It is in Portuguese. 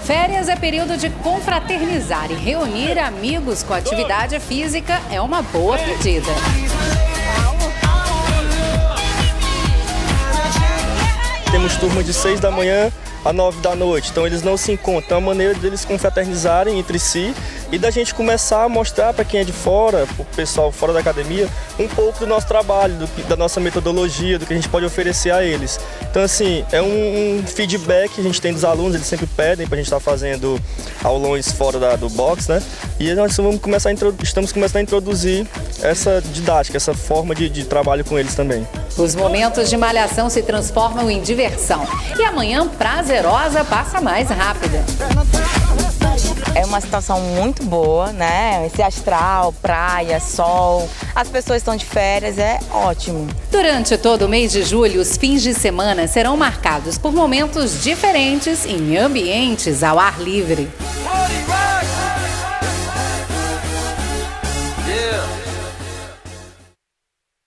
Férias é período de confraternizar e reunir amigos com atividade física é uma boa pedida. Temos turma de 6 da manhã a 9 da noite, então eles não se encontram. É uma maneira deles confraternizarem entre si e da gente começar a mostrar para quem é de fora, para o pessoal fora da academia, um pouco do nosso trabalho, da nossa metodologia, do que a gente pode oferecer a eles. Então, assim, é um feedback que a gente tem dos alunos, eles sempre pedem para a gente estar fazendo aulões fora do box, né? E nós estamos começando a introduzir essa didática, essa forma de trabalho com eles também. Os momentos de malhação se transformam em diversão e a manhã prazerosa passa mais rápida. É uma situação muito boa, né? Esse astral, praia, sol, as pessoas estão de férias, é ótimo. Durante todo o mês de julho, os fins de semana serão marcados por momentos diferentes em ambientes ao ar livre.